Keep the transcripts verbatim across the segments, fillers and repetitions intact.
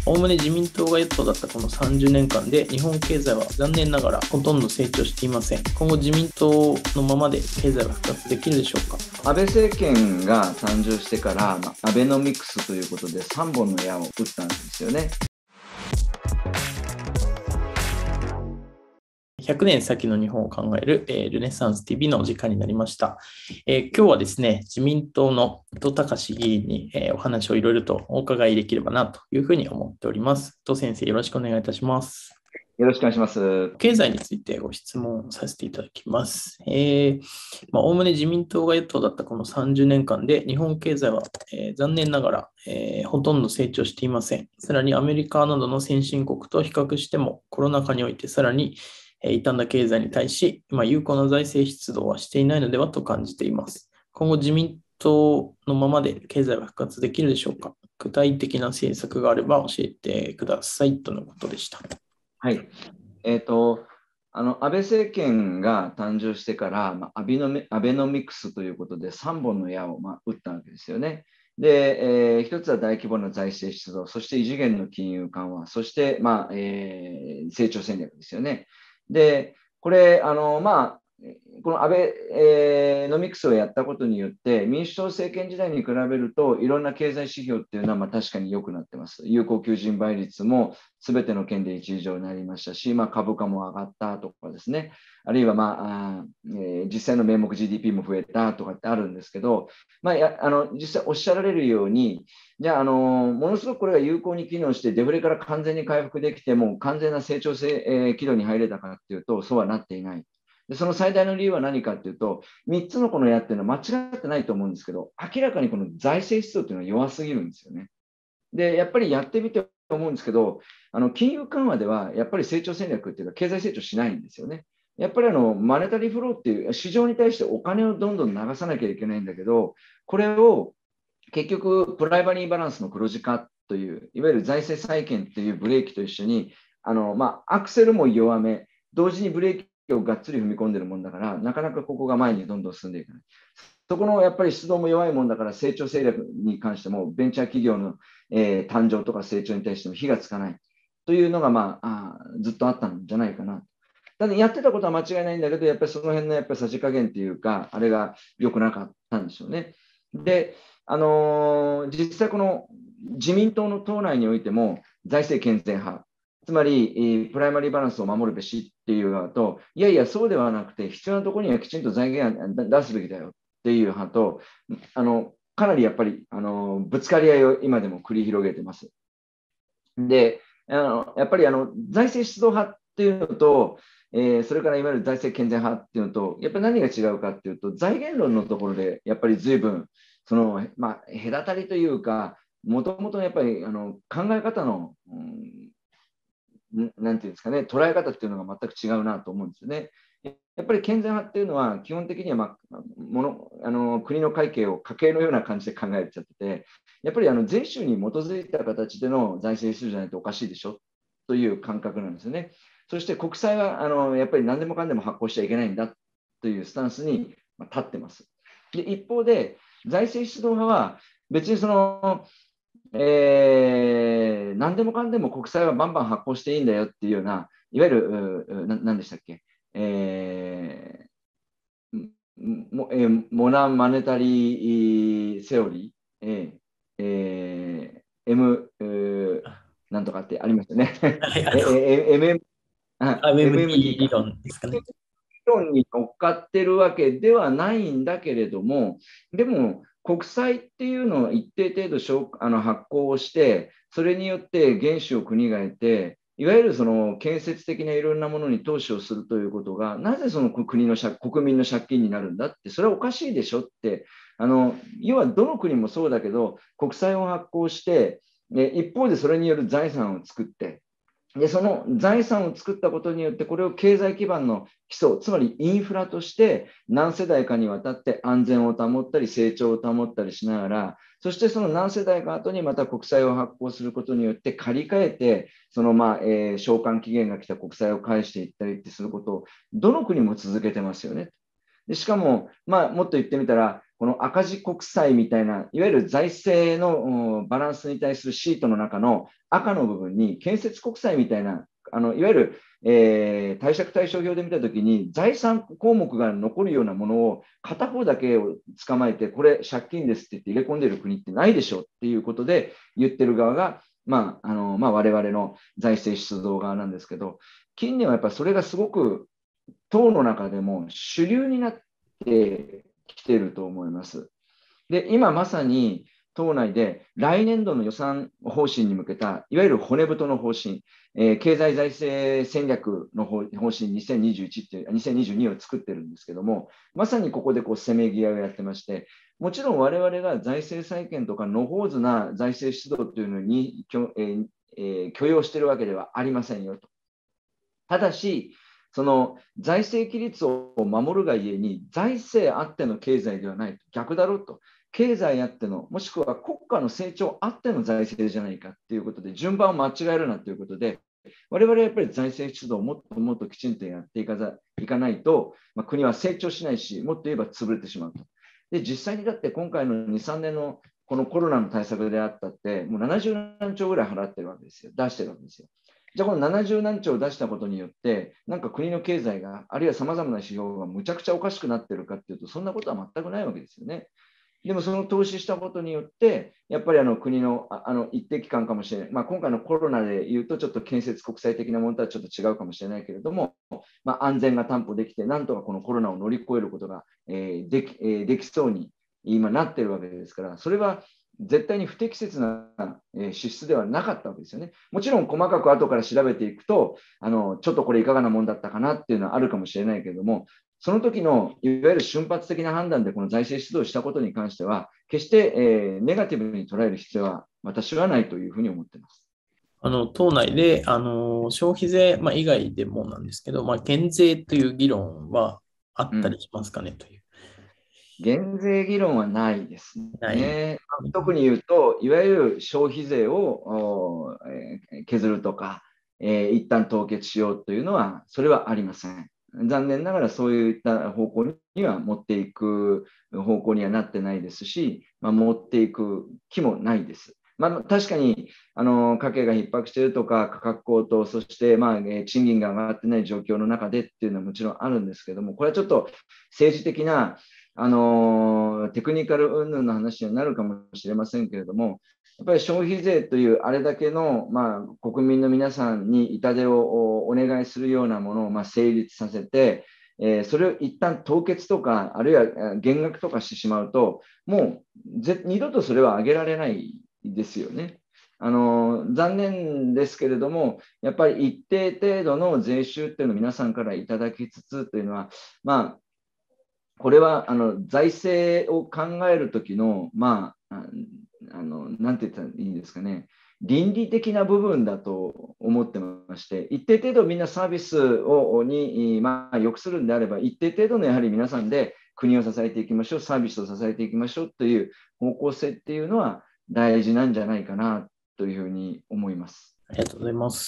おおむね自民党が与党だったこのさんじゅうねんかんで日本経済は残念ながらほとんど成長していません。今後自民党のままで経済は復活できるでしょうか。 安倍政権が誕生してから、まあ、アベノミクスということでさんぼんの矢を打ったんですよね。 ひゃくねん先の日本を考える、えー、ルネサンス ティーブイ のお時間になりました。えー、今日はですね、自民党の伊藤隆議員に、えー、お話をいろいろとお伺いできればなというふうに思っております。伊藤先生、よろしくお願いいたします。 よろしくお願いします。 経済についてご質問させていただきます。えーまあ、おおむね自民党が与党だったこのさんじゅうねんかんで日本経済は、えー、残念ながら、えー、ほとんど成長していません。さらにアメリカなどの先進国と比較してもコロナ禍においてさらに傷んだ経済に対し、まあ、有効な財政出動はしていないのではと感じています。今後自民党のままで経済は復活できるでしょうか。具体的な政策があれば教えてくださいとのことでした。 はい。えーと、あの安倍政権が誕生してから、まあ、アビノミアベノミクスということでさんぼんの矢を、まあ、打ったわけですよね。で、えー、一つは大規模な財政出動、そして異次元の金融緩和、そして、まあえー、成長戦略ですよね。で、これ、あのまあ、このアベ、えー、ノミクスをやったことによって、民主党政権時代に比べると、いろんな経済指標っていうのはまあ確かに良くなってます。有効求人倍率もすべての県でいち以上になりましたし、まあ、株価も上がったとかですね、あるいは、まああえー、実際の名目 ジーディーピー も増えたとかってあるんですけど、まあ、やあの実際おっしゃられるように、じゃあ、あのものすごくこれが有効に機能して、デフレから完全に回復できて、もう完全な成長性、えー、軌道に入れたかっていうと、そうはなっていない。でその最大の理由は何かっていうと、みっつのこの矢っていうのは間違ってないと思うんですけど、明らかにこの財政出動っていうのは弱すぎるんですよね。で、やっぱりやってみて思うんですけど、あの金融緩和ではやっぱり成長戦略っていうか、経済成長しないんですよね。やっぱりあのマネタリーフローっていう市場に対してお金をどんどん流さなきゃいけないんだけど、これを結局、プライマリーバランスの黒字化という、いわゆる財政再建というブレーキと一緒に、あのまあ、アクセルも弱め、同時にブレーキをがっつり踏み込んでいるもんだから、なかなかここが前にどんどん進んでいかない。そこのやっぱり出動も弱いもんだから、成長戦略に関しても、ベンチャー企業の、えー、誕生とか成長に対しても火がつかないというのが、まあ、あずっとあったんじゃないかな。ただやってたことは間違いないんだけど、やっぱりその辺のやっぱりさじ加減っていうか、あれが良くなかったんでしょうね。で、あのー、実際この自民党の党内においても財政健全派、つまりプライマリーバランスを守るべしっていう側と、いやいや、そうではなくて、必要なところにはきちんと財源を出すべきだよっていう派と、あのかなりやっぱり、あのぶつかり合いを今でも繰り広げてます。で、あのやっぱりあの財政出動派っていうのと、えー、それからいわゆる財政健全派っていうのと、やっぱり何が違うかっていうと、財源論のところでやっぱり随分その、まあ、隔たりというか、もともとやっぱりあの考え方の、うん、なんていうんですかね、捉え方っていうのが全く違うなと思うんですよね。やっぱり健全派っていうのは、基本的には、まあ、ものあの国の会計を家計のような感じで考えちゃってて、やっぱりあの税収に基づいた形での財政出動じゃないとおかしいでしょという感覚なんですよね。そして国債はあのやっぱり何でもかんでも発行しちゃいけないんだというスタンスに立ってます。で一方で、財政出動派は別にその、えー、何でもかんでも国債はバンバン発行していいんだよっていうような、いわゆる、な何でしたっけ、えーもえー、モナンマネタリーセオリー、えーえー、M、えー、なんとかってありますよね。 はい、あの、 えー、エムエム、あ、 エムエムディーエムエムディー理か。 論ですかね。 理論に乗っかってるわけではないんだけれども、でも国債っていうのを一定程度あの発行をして、それによって原資を国が得て、いわゆるその建設的ないろんなものに投資をするということが、なぜその国の国民の借金になるんだって、それはおかしいでしょって、あの要はどの国もそうだけど、国債を発行して、一方でそれによる財産を作って、でその財産を作ったことによってこれを経済基盤の基礎、つまりインフラとして何世代かにわたって安全を保ったり成長を保ったりしながら、そしてその何世代か後にまた国債を発行することによって借り換えて、そのまあ、えー、償還期限が来た国債を返していったりってすることをどの国も続けてますよね。でしかも、まあ、もっと言ってみたらこの赤字国債みたいな、いわゆる財政のバランスに対するシートの中の赤の部分に、建設国債みたいな、あのいわゆる、えー、貸借対照表で見たときに、財産項目が残るようなものを片方だけを捕まえて、これ、借金ですって言って入れ込んでる国ってないでしょっていうことで言ってる側が、まああのまあ、我々の財政出動側なんですけど、近年はやっぱりそれがすごく党の中でも主流になってきていると思います。で、今まさに党内で来年度の予算方針に向けた、いわゆる骨太の方針、えー、経済財政戦略の方針にせんにじゅういちっていう、にせんにじゅうにを作ってるんですけども、まさにここでこうせめぎ合いをやってまして、もちろん我々が財政再建とか野放図な財政出動というのに許,、えーえー、許容しているわけではありませんよと。ただし、その財政規律を守るがゆえに、財政あっての経済ではない、逆だろうと。経済あっての、もしくは国家の成長あっての財政じゃないかということで、順番を間違えるなということで、我々はやっぱり財政出動をもっともっときちんとやっていかざいかないと、まあ、国は成長しないし、もっと言えば潰れてしまうと。で、実際にだって今回のに、さんねんのこのコロナの対策であったって、もうななじゅうなんちょうぐらい払ってるわけですよ、出してるわけですよ。じゃあこのななじゅうなんちょうを出したことによって、なんか国の経済が、あるいはさまざまな指標がむちゃくちゃおかしくなっているかというと、そんなことは全くないわけですよね。でもその投資したことによって、やっぱりあの国のあの一定期間かもしれない、まあ、今回のコロナでいうと、ちょっと建設国際的なものとはちょっと違うかもしれないけれども、まあ、安全が担保できて、なんとかこのコロナを乗り越えることが、えー、でき、えー、できそうに今なっているわけですから、それは絶対に不適切な支出ではなかったわけですよね。もちろん細かく後から調べていくと、あのちょっとこれいかがなもんだったかなっていうのはあるかもしれないけれども、その時のいわゆる瞬発的な判断でこの財政出動したことに関しては、決して、えー、ネガティブに捉える必要は私はないというふうに思っています。 あの党内であの消費税、まあ、以外でもなんですけど、まあ、減税という議論はあったりしますかね、うん、という。 減税議論はないですない。 ね。特に言うと、いわゆる消費税を削るとか、えー、一旦凍結しようというのは、それはありません。残念ながらそういった方向には持っていく方向にはなってないですし、まあ、持っていく気もないです。まあ、確かにあの家計が逼迫しているとか、価格高騰、そして、まあ、賃金が上がってない状況の中でっていうのはもちろんあるんですけども、これはちょっと政治的なあのテクニカル云々の話になるかもしれませんけれども、やっぱり消費税というあれだけの、まあ、国民の皆さんに痛手をお願いするようなものを、まあ、成立させて、えー、それを一旦凍結とか、あるいは減額とかしてしまうと、もうぜ二度とそれは上げられないですよね。あの残念ですけれども、やっぱり一定程度の税収っていうのを皆さんからいただきつつというのは、まあ、これはあの財政を考えるときの、まあ、あのなんて言ったらいいんですかね、倫理的な部分だと思ってまして、一定程度みんなサービスをに、まあ、良くするんであれば、一定程度のやはり皆さんで国を支えていきましょう、サービスを支えていきましょうという方向性っていうのは大事なんじゃないかなというふうに思います。 ありがとうございます。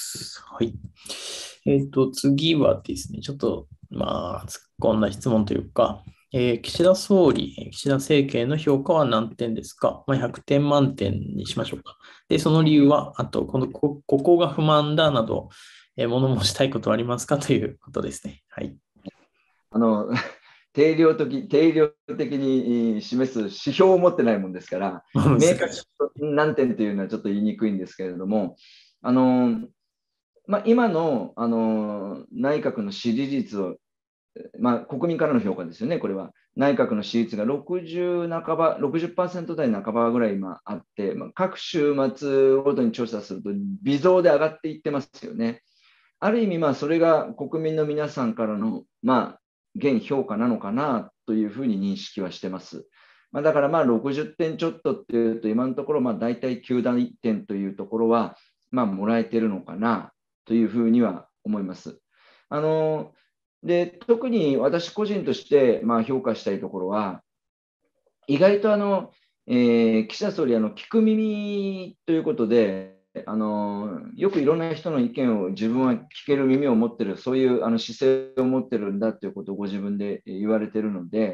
はい。えっと、次はですね、ちょっと、まあ、突っ込んだ質問というか、えー、岸田総理、岸田政権の評価は何点ですか？まあ、ひゃくてん満点にしましょうか。で、その理由は、あと、このこ、ここが不満だなど、えー、物申したいことはありますかということですね。はい。 あの定量的、定量的に示す指標を持ってないもんですから、明確に何点というのはちょっと言いにくいんですけれども、あのまあ、今の、あの内閣の支持率を、まあ、国民からの評価ですよね、これは。内閣の支持率がろくじゅう半ば、ろくじゅっパーセント台半ばぐらい今あって、まあ、各週末ごとに調査すると微増で上がっていってますよね。ある意味、まあ、それが国民の皆さんからの、まあ、現評価なのかなというふうに認識はしてます。まあ、だからまあろくじゅってんちょっとっていうと、今のところまあ大体きゅうてんというところは、まあ、もらえてるのかなというふうには思います。あので特に私個人としてまあ評価したいところは、意外とあの、えー、岸田総理、あの聞く耳ということで、あのよくいろんな人の意見を自分は聞ける耳を持ってる、そういうあの姿勢を持ってるんだということをご自分で言われているので、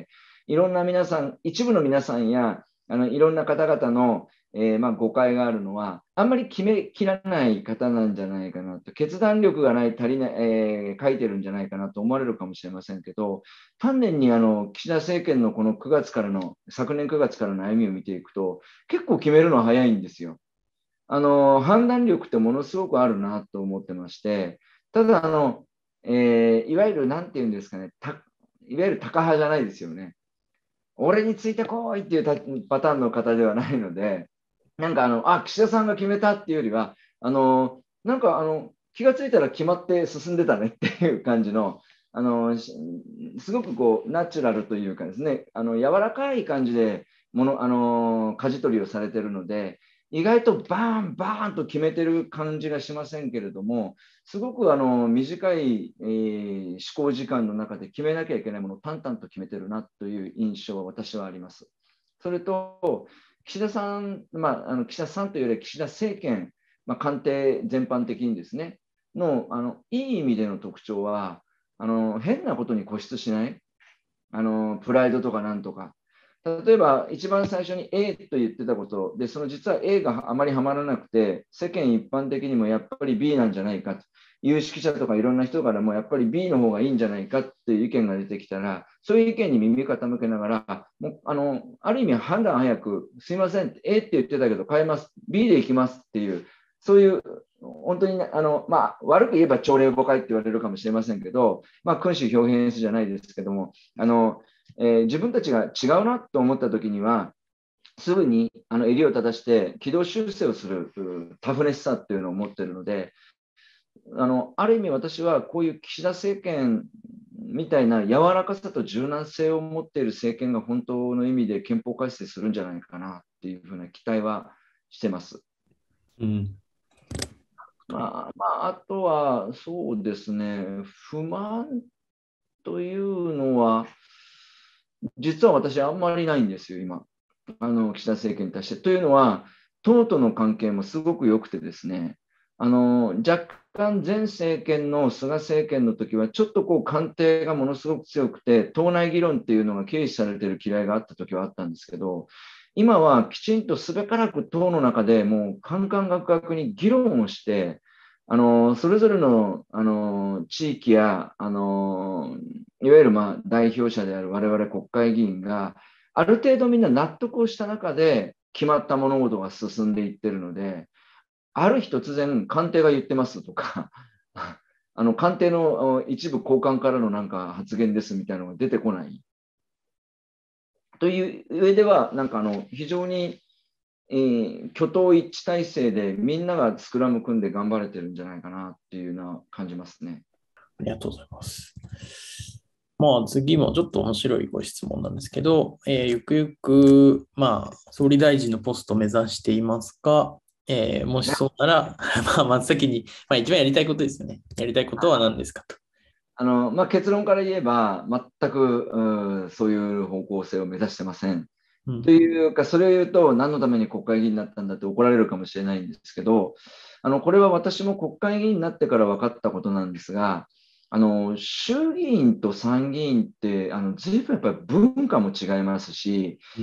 いろんな皆さん、一部の皆さんやあのいろんな方々の、えーまあ、誤解があるのは、あんまり決めきらない方なんじゃないかなと、決断力がない、足りない、えー書いてるんじゃないかなと思われるかもしれませんけど、丹念にあの岸田政権のこのくがつからの、昨年くがつからの歩みを見ていくと、結構決めるのは早いんですよ。あの判断力ってものすごくあるなと思ってまして、ただあの、えーいわゆるなんていうんですかね、たいわゆるタカ派じゃないですよね。俺についてこいっていうパターンの方ではないので、なんかあの、あ、岸田さんが決めたっていうよりは、あの、なんかあの、気がついたら決まって進んでたねっていう感じの、あの、すごくこう、ナチュラルというかですね、あの、柔らかい感じで、もの、あの、舵取りをされているので、意外とバーン、バーンと決めてる感じがしませんけれども、すごくあの短い、えー思考時間の中で決めなきゃいけないものを淡々と決めてるなという印象は私はあります。それと、岸田さん、まあ、あの岸田さんというより岸田政権、まあ、官邸全般的にですね、の、あのいい意味での特徴は、あの変なことに固執しない、あのプライドとかなんとか。例えば、一番最初に A と言ってたことで、その実は A があまりはまらなくて、世間一般的にもやっぱり B なんじゃないかと、有識者とかいろんな人からもやっぱり B の方がいいんじゃないかっていう意見が出てきたら、そういう意見に耳傾けながら、もうあのある意味判断早く、すいません、A って言ってたけど変えます、B でいきますっていう、そういう本当にあの、まあ、悪く言えば朝令暮改って言われるかもしれませんけど、まあ、君主表現じゃないですけども、あのえー自分たちが違うなと思ったときには、すぐにあの襟を正して軌道修正をするタフネスさっていうのを持っているので、あのある意味私はこういう岸田政権みたいな柔らかさと柔軟性を持っている政権が本当の意味で憲法改正するんじゃないかなっていうふうな期待はしてます。 うん。 まあ、まあ、あとはそうですね、不満というのは、実は私あんまりないんですよ、今。あの岸田政権に対して。というのは、党との関係もすごく良くてですね、あの若干前政権の菅政権の時は、ちょっとこう官邸がものすごく強くて、党内議論っていうのが軽視されている嫌いがあった時はあったんですけど、今はきちんとすべからく党の中でもう、カンカンガクガクに議論をして、あのそれぞれのあの地域やあのいわゆるまあ代表者である我々国会議員がある程度みんな納得をした中で決まった物事が進んでいってるので、ある日突然官邸が言ってますとかあの官邸の一部高官からのなんか発言ですみたいなのが出てこないという上では、なんかあの非常にえー、挙党一致体制でみんながスクラム組んで頑張れてるんじゃないかなっていうのは感じますね。 ありがとうございます。まあ次もちょっと面白いご質問なんですけど、えーゆくゆく、まあ、総理大臣のポストを目指していますか、えーもしそうなら、まあ、真っ先に、まあ、一番やりたいことですよね。やりたいことは何ですかと。 あのまあ、結論から言えば、全くうそういう方向性を目指してません。 うん、 というか、それを言うと、何のために国会議員になったんだって怒られるかもしれないんですけど、あのこれは私も国会議員になってから分かったことなんですが、あの衆議院と参議院って、あの随分やっぱり文化も違いますし、 うん、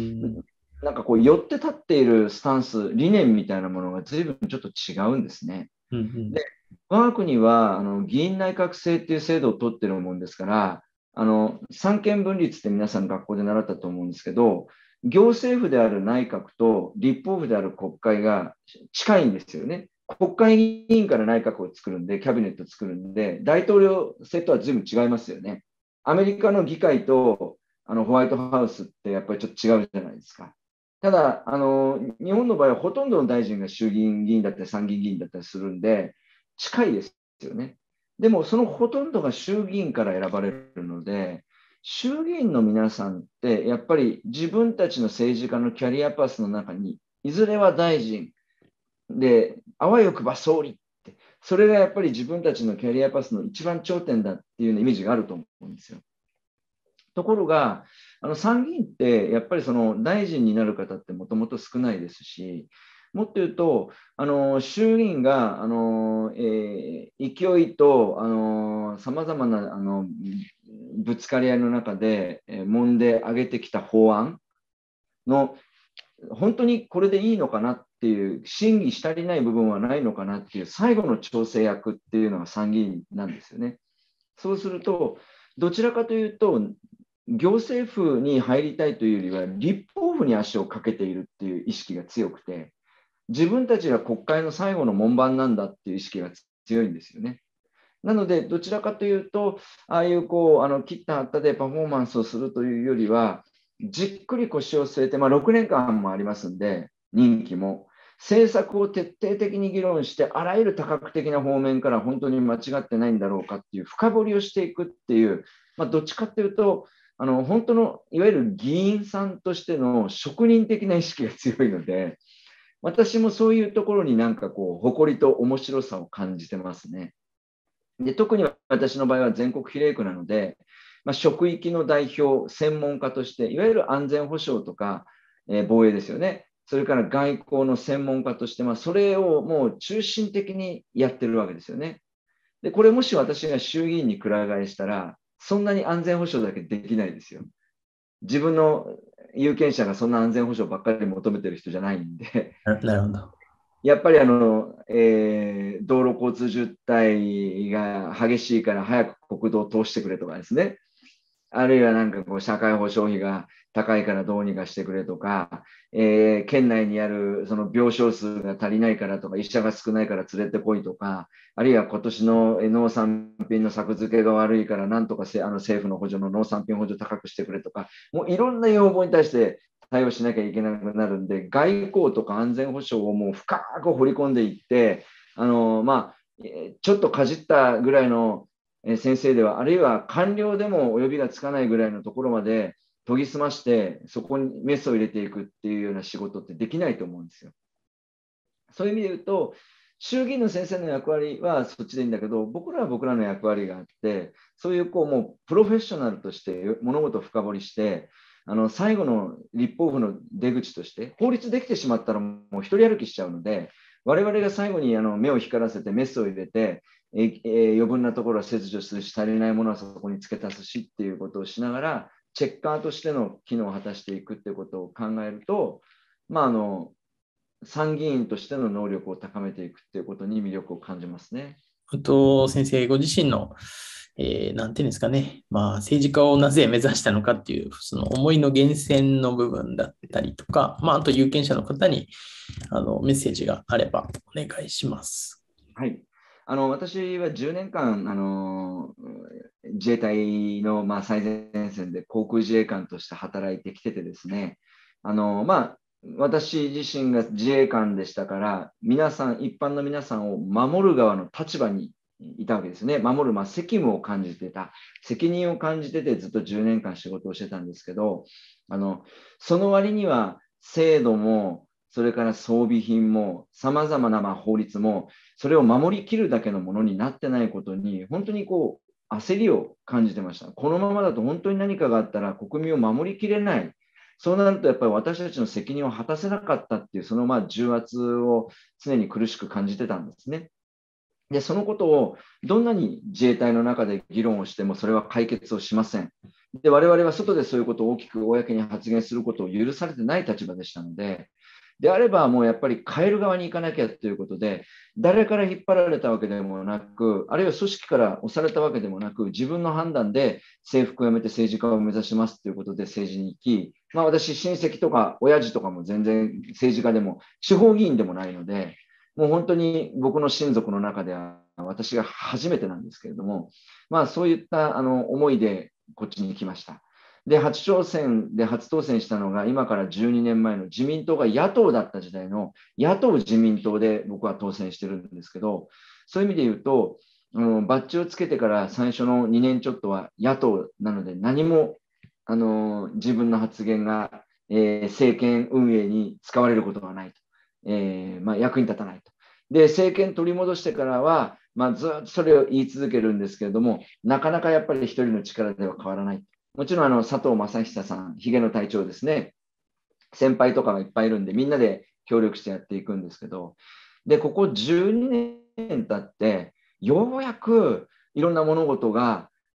なんかこう、寄って立っているスタンス、理念みたいなものが随分ちょっと違うんですね。 うん、 で、我が国はあの議員内閣制っていう制度を取ってるもんですから、あの三権分立って皆さん学校で習ったと思うんですけど、行政府である内閣と立法府である国会が近いんですよね。国会議員から内閣を作るんで、キャビネットを作るんで、大統領制とは随分違いますよね。アメリカの議会とあのホワイトハウスってやっぱりちょっと違うじゃないですか。ただあの、日本の場合はほとんどの大臣が衆議院議員だったり参議院議員だったりするんで、近いですよね。でも、そのほとんどが衆議院から選ばれるので、衆議院の皆さんって、やっぱり自分たちの政治家のキャリアパスの中に、いずれは大臣で、あわよくば総理って、それがやっぱり自分たちのキャリアパスの一番頂点だっていうイメージがあると思うんですよ。ところが、あの参議院ってやっぱりその大臣になる方ってもともと少ないですし、もっと言うと、あの衆議院があの、えー勢いとさまざまなあのぶつかり合いの中で、えー、揉んで上げてきた法案の本当にこれでいいのかなっていう審議し足りない部分はないのかなっていう最後の調整役っていうのが参議院なんですよね。そうするとどちらかというと行政府に入りたいというよりは立法府に足をかけているっていう意識が強くて、自分たちが国会の最後の門番なんだっていう意識が強いんですよね。なのでどちらかというとああいうこうあの切った貼ったでパフォーマンスをするというよりはじっくり腰を据えて、まあ、ろくねんかんもありますんで任期も政策を徹底的に議論してあらゆる多角的な方面から本当に間違ってないんだろうかっていう深掘りをしていくっていう、まあ、どっちかっていうとあの本当のいわゆる議員さんとしての職人的な意識が強いので、私もそういうところになんかこう誇りと面白さを感じてますね。で特に私の場合は全国比例区なので、まあ、職域の代表専門家としていわゆる安全保障とか、えー、防衛ですよね、それから外交の専門家として、まあ、それをもう中心的にやってるわけですよね。でこれもし私が衆議院にくら替えしたらそんなに安全保障だけできないですよ。自分の有権者がそんな安全保障ばっかり求めてる人じゃないんでななるほど。 やっぱりあの、えー、道路交通渋滞が激しいから早く国道を通してくれとかですね、あるいはなんかこう社会保障費が高いからどうにかしてくれとか、えー、県内にあるその病床数が足りないからとか医者が少ないから連れてこいとか、あるいは今年の農産品の作付けが悪いからなんとかせあの政府の補助の農産品補助高くしてくれとか、もういろんな要望に対して対応しなきゃいけなくなるんで、外交とか安全保障をもう深く掘り込んでいって、あのまあ、ちょっとかじったぐらいの先生では、あるいは官僚でも及びがつかないぐらいのところまで研ぎ澄まして、そこにメスを入れていくっていうような仕事ってできないと思うんですよ。そういう意味で言うと、衆議院の先生の役割はそっちでいいんだけど、僕らは僕らの役割があって、そういうこうもうプロフェッショナルとして物事を深掘りして、あの最後の立法府の出口として、法律できてしまったらもう一人歩きしちゃうので、我々が最後にあの目を光らせてメスを入れて、えー、余分なところは切除するし、足りないものはそこに付け足すしっていうことをしながら、チェッカーとしての機能を果たしていくっていうことを考えると、まあ、あの参議院としての能力を高めていくっていうことに魅力を感じますね。 あと、先生ご自身の、えー、なんていうんですかね、まあ、政治家をなぜ目指したのかっていう、その思いの源泉の部分だったりとか、まあ、あと有権者の方にあのメッセージがあればお願いします。 はい。あの私はじゅうねんかんあの自衛隊の、まあ、最前線で航空自衛官として働いてきててですね、あの、まあ、私自身が自衛官でしたから、皆さん、一般の皆さんを守る側の立場にいたわけですね。守る、まあ、責務を感じてた、責任を感じててずっとじゅうねんかん仕事をしてたんですけど、あのその割には制度も、それから装備品も、さまざまなまあ法律も、それを守りきるだけのものになってないことに、本当にこう焦りを感じてました。このままだと本当に何かがあったら国民を守りきれない。そうなるとやっぱり私たちの責任を果たせなかったっていう、そのまあ重圧を常に苦しく感じてたんですね。で、そのことをどんなに自衛隊の中で議論をしてもそれは解決をしません。で、我々は外でそういうことを大きく公に発言することを許されてない立場でしたので、であればもうやっぱり変える側に行かなきゃということで、誰から引っ張られたわけでもなく、あるいは組織から押されたわけでもなく、自分の判断で制服をやめて政治家を目指しますということで政治に行き、まあ、私、親戚とか親父とかも全然政治家でも地方議員でもないので、もう本当に僕の親族の中では私が初めてなんですけれども、まあ、そういったあの思いでこっちに来ました。で、初挑戦で初当選したのが今からじゅうにねんまえの自民党が野党だった時代の野党自民党で僕は当選してるんですけど、そういう意味で言うと、あのバッジをつけてから最初のにねんちょっとは野党なので何もあの自分の発言が、えー、政権運営に使われることがないと、えーまあ、役に立たないと。で、政権取り戻してからは、まあ、ずっとそれを言い続けるんですけれども、なかなかやっぱり一人の力では変わらない。もちろんあの佐藤正久さん、ひげの隊長ですね、先輩とかがいっぱいいるんで、みんなで協力してやっていくんですけど、で、ここじゅうにねん経って、ようやくいろんな物事が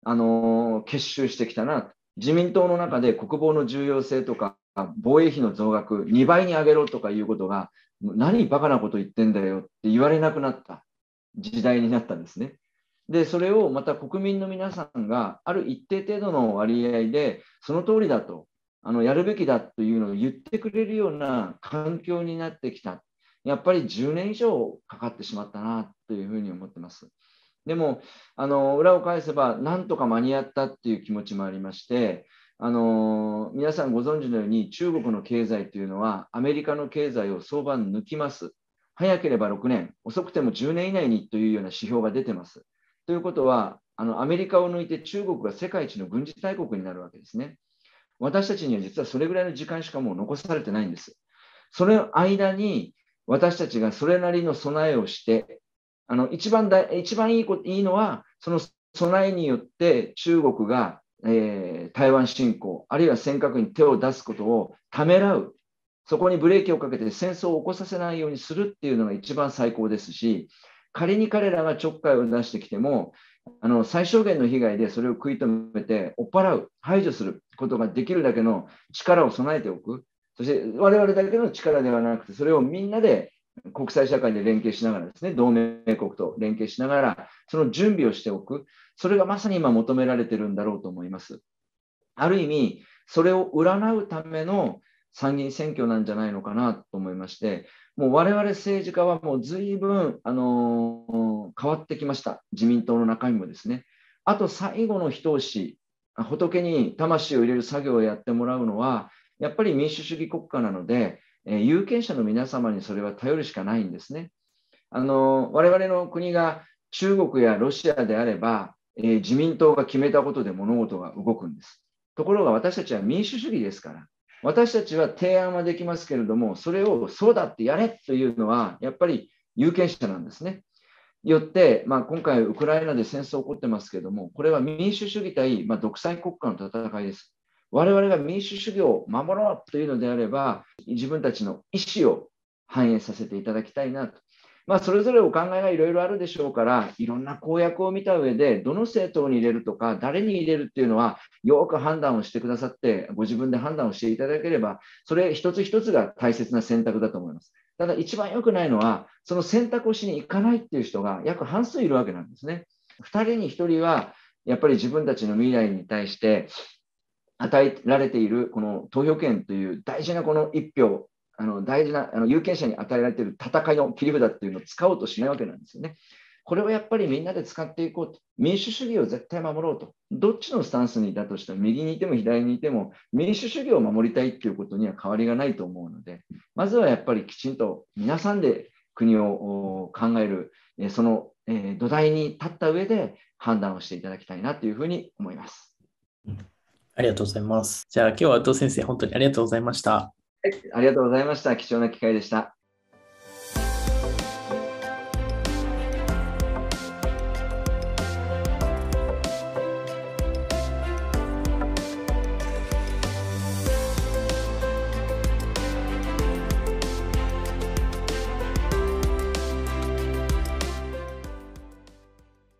あの結集してきたな。自民党の中で国防の重要性とか防衛費の増額にばいに上げろとかいうことが、何バカなこと言ってんだよって言われなくなった時代になったんですね。で、それをまた国民の皆さんがある一定程度の割合で、その通りだと、あのやるべきだというのを言ってくれるような環境になってきた。やっぱりじゅうねん以上かかってしまったなというふうに思ってます。でも、あの裏を返せば、なんとか間に合ったっていう気持ちもありまして、あの皆さんご存知のように、中国の経済というのは、アメリカの経済を相場抜きます。早ければろくねん、遅くてもじゅうねん以内にというような指標が出てます。ということは、あのアメリカを抜いて中国が世界一の軍事大国になるわけですね。私たちには実はそれぐらいの時間しかもう残されてないんです。その間に私たちがそれなりの備えをして、あの一番だ一番いいこといいのは、その備えによって中国が、えー、台湾侵攻、あるいは尖閣に手を出すことをためらう、そこにブレーキをかけて戦争を起こさせないようにするっていうのが一番最高ですし、仮に彼らがちょっかいを出してきても、あの最小限の被害でそれを食い止めて追っ払う、排除することができるだけの力を備えておく。そして我々だけの力ではなくて、それをみんなで国際社会で連携しながらですね、同盟国と連携しながら、その準備をしておく。それがまさに今求められているんだろうと思います。ある意味、それを占うための参議院選挙なんじゃないのかなと思いまして、もう我々政治家はもう随分、あのー、変わってきました。自民党の中身もですね。あと最後の一押し、仏に魂を入れる作業をやってもらうのは、やっぱり民主主義国家なので、えー、有権者の皆様にそれは頼るしかないんですね。あのー、我々の国が中国やロシアであれば、えー、自民党が決めたことで物事が動くんです。ところが私たちは民主主義ですから、私たちは提案はできますけれども、それをそうだってやれというのは、やっぱり有権者なんですね。よって、まあ、今回、ウクライナで戦争起こってますけれども、これは民主主義対、まあ、独裁国家の戦いです。我々が民主主義を守ろうというのであれば、自分たちの意思を反映させていただきたいなと。まあ、それぞれお考えがいろいろあるでしょうから、いろんな公約を見た上で、どの政党に入れるとか、誰に入れるっていうのは、よく判断をしてくださって、ご自分で判断をしていただければ、それ一つ一つが大切な選択だと思います。ただ、一番良くないのは、その選択をしに行かないっていう人が約半数いるわけなんですね。ふたりにひとりは、やっぱり自分たちの未来に対して与えられているこの投票権という大事なこの一票、あの大事なあの有権者に与えられている戦いの切り札っていうのを使おうとしないわけなんですよね。これをやっぱりみんなで使っていこうと。民主主義を絶対守ろうと。どっちのスタンスにいたとしても、右にいても左にいても、民主主義を守りたいということには変わりがないと思うので、まずはやっぱりきちんと皆さんで国を考える、その土台に立った上で判断をしていただきたいなというふうに思います。 ありがとうございます。じゃあ今日は伊藤先生、本当にありがとうございました。 ありがとうございました。貴重な機会でした。